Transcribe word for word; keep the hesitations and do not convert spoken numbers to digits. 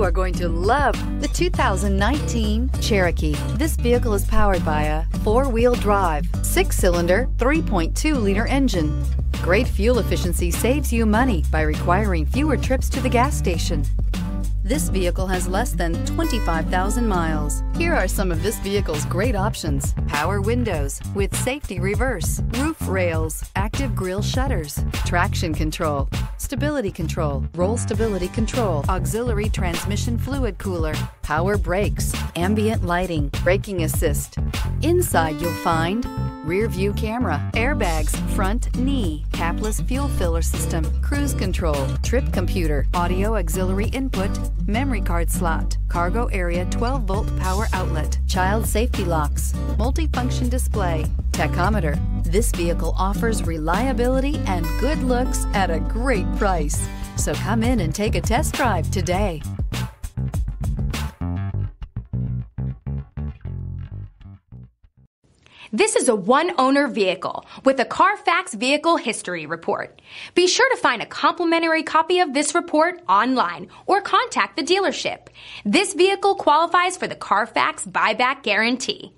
are going to love the two thousand nineteen Cherokee. This vehicle is powered by a four-wheel drive, six-cylinder, three point two liter engine. Great fuel efficiency saves you money by requiring fewer trips to the gas station. This vehicle has less than twenty-five thousand miles. Here are some of this vehicle's great options: power windows with safety reverse, roof rails, active grille shutters, traction control, stability control, roll stability control, auxiliary transmission fluid cooler, power brakes, ambient lighting, braking assist. Inside you'll find rear view camera, airbags, front knee, capless fuel filler system, cruise control, trip computer, audio auxiliary input, memory card slot, cargo area twelve volt power outlet, child safety locks, multifunction display, tachometer. This vehicle offers reliability and good looks at a great price. So come in and take a test drive today. This is a one-owner vehicle with a Carfax Vehicle History Report. Be sure to find a complimentary copy of this report online or contact the dealership. This vehicle qualifies for the Carfax Buyback Guarantee.